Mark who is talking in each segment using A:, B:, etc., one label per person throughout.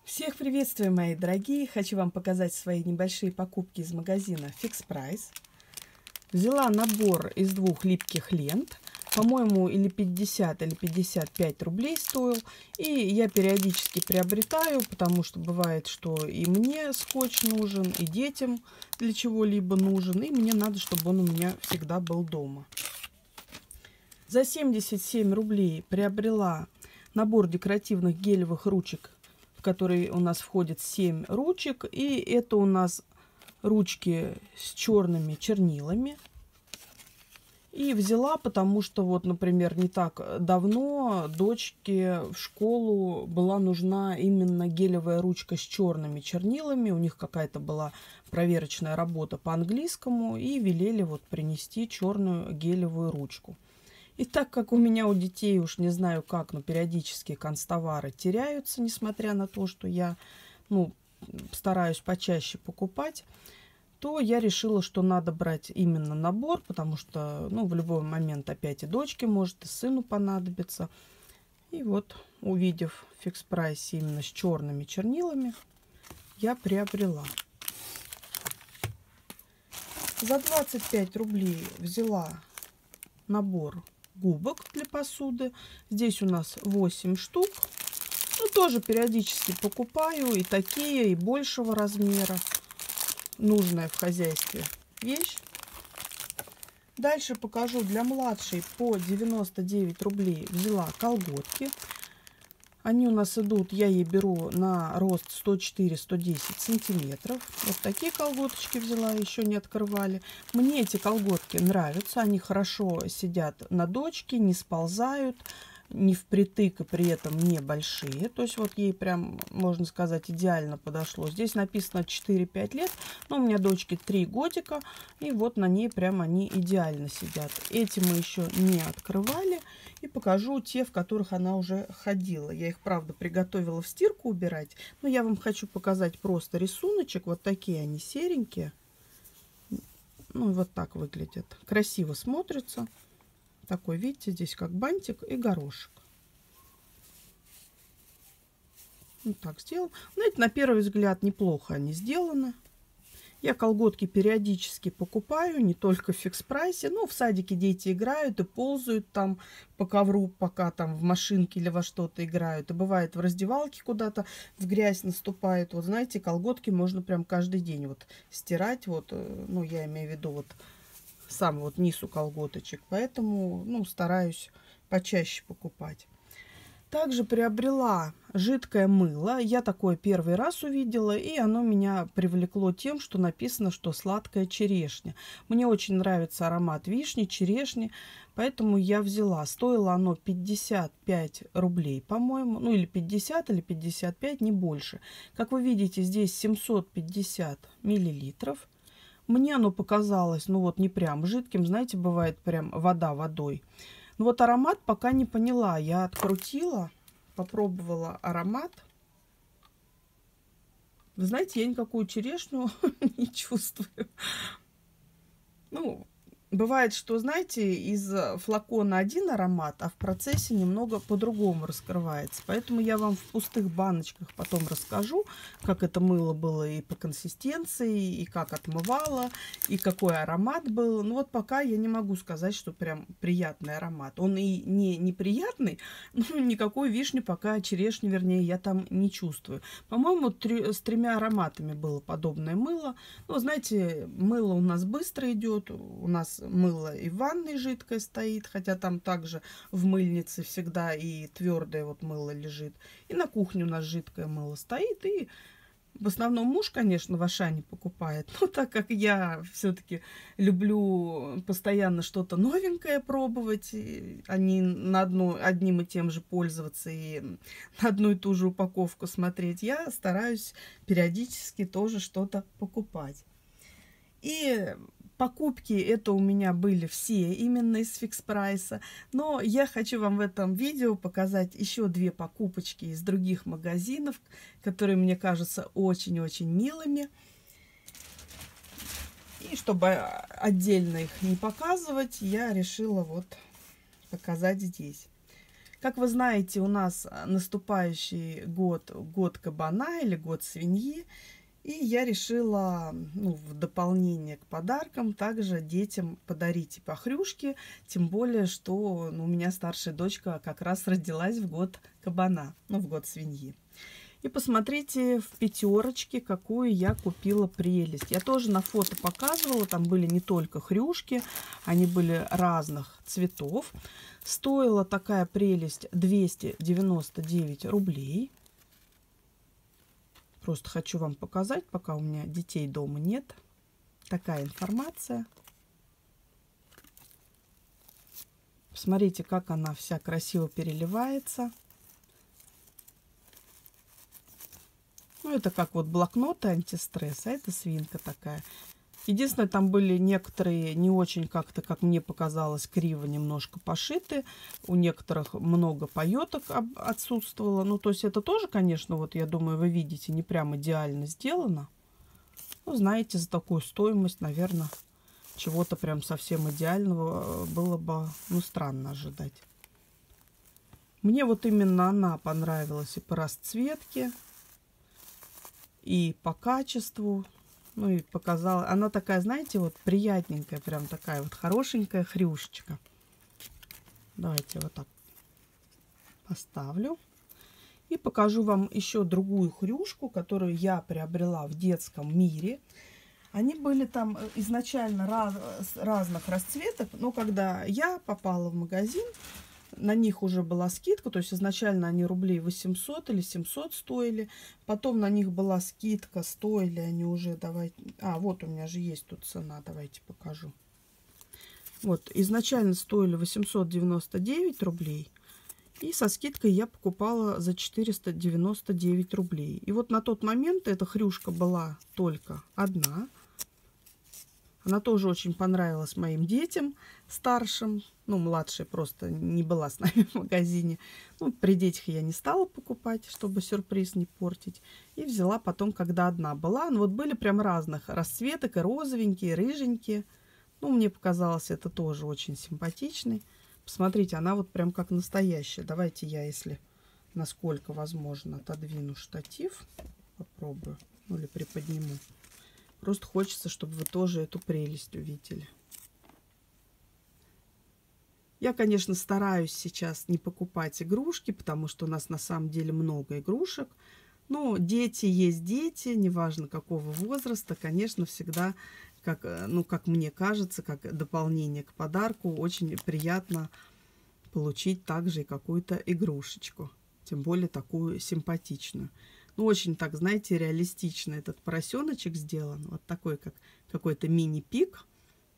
A: Всех приветствую, мои дорогие! Хочу вам показать свои небольшие покупки из магазина Fix Price. Взяла набор из двух липких лент. По-моему, или 50, или 55 рублей стоил. И я периодически приобретаю, потому что бывает, что и мне скотч нужен, и детям для чего-либо нужен. И мне надо, чтобы он у меня всегда был дома. За 77 рублей приобрела набор декоративных гелевых ручек, в который у нас входит 7 ручек. И это у нас ручки с черными чернилами. И взяла, потому что, вот, например, не так давно дочке в школу была нужна именно гелевая ручка с черными чернилами. У них какая-то была проверочная работа по английскому. И велели вот принести черную гелевую ручку. И так как у меня у детей, уж не знаю как, но периодически канцтовары теряются, несмотря на то, что я стараюсь почаще покупать, то я решила, что надо брать именно набор, потому что в любой момент опять и дочке может, и сыну понадобится. И вот, увидев в Fix Price именно с черными чернилами, я приобрела. За 25 рублей взяла набор губок для посуды. Здесь у нас 8 штук. Тоже периодически покупаю и такие, и большего размера. Нужная в хозяйстве вещь. Дальше покажу. Для младшей по 99 рублей взяла колготки. Они у нас идут, я ей беру на рост 104-110 сантиметров. Вот такие колготочки взяла, еще не открывали. Мне эти колготки нравятся, они хорошо сидят на дочке, не сползают, не впритык и при этом не большие. То есть вот ей прям, можно сказать, идеально подошло. Здесь написано 4-5 лет, но у меня дочке 3 годика, и вот на ней прям они идеально сидят. Эти мы еще не открывали. И покажу те, в которых она уже ходила. Я их, правда, приготовила в стирку убирать. Но я вам хочу показать просто рисуночек. Вот такие они серенькие. Вот так выглядят. Красиво смотрятся. Такой, видите, здесь как бантик и горошек. Вот так сделал. Знаете, на первый взгляд неплохо они сделаны. Я колготки периодически покупаю, не только в Fix Price. В садике дети играют и ползают там по ковру, пока там в машинке или во что-то играют. И бывает в раздевалке куда-то в грязь наступает. Вот знаете, колготки можно прям каждый день вот стирать. Вот, я имею в виду вот сам вот низ у колготочек. Поэтому, стараюсь почаще покупать. Также приобрела жидкое мыло. Я такое первый раз увидела, и оно меня привлекло тем, что написано, что сладкая черешня. Мне очень нравится аромат вишни, черешни, поэтому я взяла. Стоило оно 55 рублей, по-моему, или 50, или 55, не больше. Как вы видите, здесь 750 миллилитров. Мне оно показалось, не прям жидким, знаете, бывает прям вода водой. Вот аромат пока не поняла. Я открутила, попробовала аромат. Вы знаете, я никакую черешню не чувствую. Бывает, что, знаете, из флакона один аромат, а в процессе немного по-другому раскрывается. Поэтому я вам в пустых баночках потом расскажу, как это мыло было и по консистенции, и как отмывало, и какой аромат был. Вот пока я не могу сказать, что прям приятный аромат. Он и не неприятный, но никакой вишни пока, черешни, вернее, я там не чувствую. По-моему, с 3 ароматами было подобное мыло. Знаете, мыло у нас быстро идет, у нас мыло и в ванной жидкое стоит, хотя там также в мыльнице всегда и твердое вот мыло лежит. И на кухне у нас жидкое мыло стоит, и в основном муж, конечно, в Ашане покупает. Но так как я все-таки люблю постоянно что-то новенькое пробовать, а не на одним и тем же пользоваться и на одну и ту же упаковку смотреть, я стараюсь периодически тоже что-то покупать. И покупки это у меня были все именно из Fix Price. Но я хочу вам в этом видео показать еще 2 покупочки из других магазинов, которые мне кажутся очень-очень милыми. И чтобы отдельно их не показывать, я решила вот показать здесь. Как вы знаете, у нас наступающий год, год кабана или год свиньи. И я решила, ну, в дополнение к подаркам также детям подарить ипохрюшки. Тем более, что ну, у меня старшая дочка как раз родилась в год кабана, ну, в год свиньи. И посмотрите в пятерочке, какую я купила прелесть. Я тоже на фото показывала, там были не только хрюшки, они были разных цветов. Стоила такая прелесть 299 рублей. Просто хочу вам показать, пока у меня детей дома нет. Такая информация. Посмотрите, как она вся красиво переливается. Ну, это как вот блокноты антистресс, а это свинка такая. Единственное, там были некоторые не очень как-то, как мне показалось, криво немножко пошиты. У некоторых много пайеток отсутствовало. Ну, то есть это тоже, конечно, вот я думаю, вы видите, не прям идеально сделано. Ну, знаете, за такую стоимость, наверное, чего-то прям совсем идеального было бы, ну, странно ожидать. Мне вот именно она понравилась и по расцветке, и по качеству. Ну и показала. Она такая, знаете, вот приятненькая, прям такая вот хорошенькая хрюшечка. Давайте вот так поставлю. И покажу вам еще другую хрюшку, которую я приобрела в детском мире. Они были там изначально разных расцветок, но когда я попала в магазин, на них уже была скидка, то есть изначально они рублей 800 или 700 стоили. Потом на них была скидка, стоили они уже, давайте... А, вот у меня же есть тут цена, давайте покажу. Вот, изначально стоили 899 рублей. И со скидкой я покупала за 499 рублей. И вот на тот момент эта хрюшка была только одна. Она тоже очень понравилась моим детям старшим. Ну, младшая просто не была с нами в магазине. Ну, при детях я не стала покупать, чтобы сюрприз не портить. И взяла потом, когда одна была. Ну, вот были прям разных расцветок, и розовенькие, и рыженькие. Ну, мне показалось, это тоже очень симпатичный. Посмотрите, она вот прям как настоящая. Давайте я, если насколько возможно, отодвину штатив. Попробую. Ну, или приподниму. Просто хочется, чтобы вы тоже эту прелесть увидели. Я, конечно, стараюсь сейчас не покупать игрушки, потому что у нас на самом деле много игрушек. Но дети есть дети, неважно какого возраста, конечно, всегда, как, ну, как мне кажется, как дополнение к подарку, очень приятно получить также и какую-то игрушечку. Тем более такую симпатичную. Ну, очень так, знаете, реалистично этот поросеночек сделан. Вот такой, как какой-то мини-пик.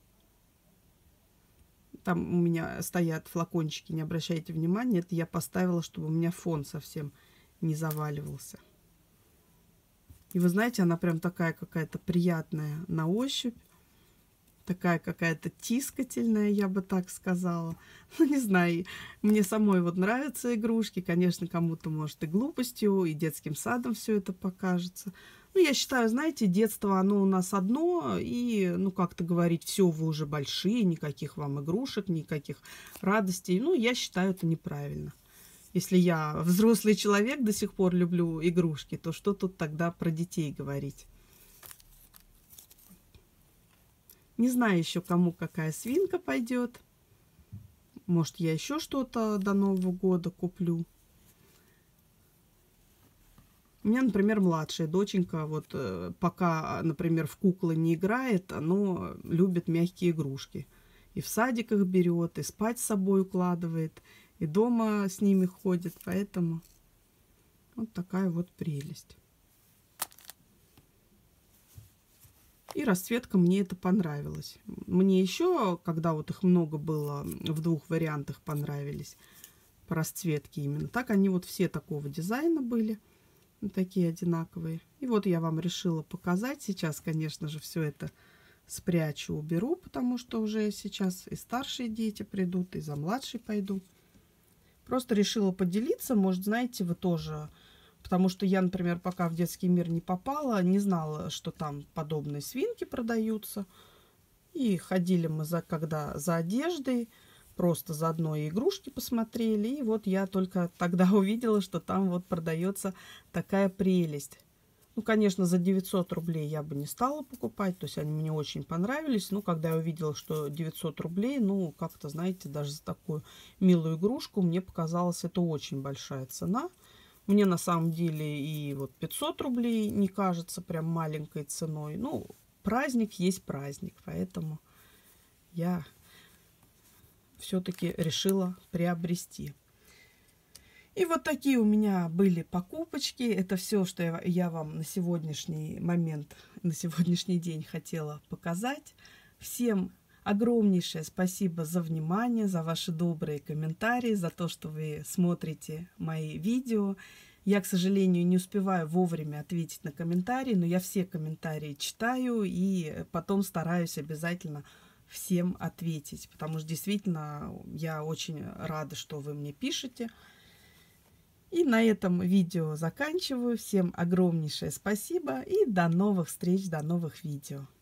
A: Там у меня стоят флакончики, не обращайте внимания. Это я поставила, чтобы у меня фон совсем не заваливался. И вы знаете, она прям такая какая-то приятная на ощупь. Такая какая-то тискательная, я бы так сказала. Ну, не знаю, мне самой вот нравятся игрушки. Конечно, кому-то, может, и глупостью, и детским садом все это покажется. Ну, я считаю, знаете, детство, оно у нас одно. И, ну, как-то говорить, все, вы уже большие, никаких вам игрушек, никаких радостей. Ну, я считаю, это неправильно. Если я взрослый человек, до сих пор люблю игрушки, то что тут тогда про детей говорить? Не знаю еще, кому какая свинка пойдет. Может, я еще что-то до Нового года куплю. У меня, например, младшая доченька, вот пока, например, в куклы не играет, но любит мягкие игрушки. И в садиках берет, и спать с собой укладывает, и дома с ними ходит. Поэтому вот такая вот прелесть. И расцветка мне это понравилась. Мне еще, когда вот их много было, в двух вариантах понравились по расцветке именно. Так они вот все такого дизайна были. Такие одинаковые. И вот я вам решила показать. Сейчас, конечно же, все это спрячу, уберу, потому что уже сейчас и старшие дети придут, и за младшей пойду. Просто решила поделиться. Может, знаете, вы тоже... Потому что я, например, пока в детский мир не попала, не знала, что там подобные свинки продаются. И ходили мы когда за одеждой. просто заодно и игрушки посмотрели. И вот я только тогда увидела, что там вот продается такая прелесть. Ну, конечно, за 900 рублей я бы не стала покупать, то есть они мне очень понравились. Но когда я увидела, что 900 рублей, ну, как-то, знаете, даже за такую милую игрушку, мне показалось, это очень большая цена. Мне на самом деле и вот 500 рублей не кажется прям маленькой ценой. Ну, праздник есть праздник, поэтому я все-таки решила приобрести. И вот такие у меня были покупочки. Это все, что я вам на сегодняшний момент, на сегодняшний день хотела показать. Всем огромнейшее спасибо за внимание, за ваши добрые комментарии, за то, что вы смотрите мои видео. Я, к сожалению, не успеваю вовремя ответить на комментарии, но я все комментарии читаю и потом стараюсь обязательно всем ответить, потому что действительно я очень рада, что вы мне пишете. И на этом видео заканчиваю. Всем огромнейшее спасибо и до новых встреч, до новых видео.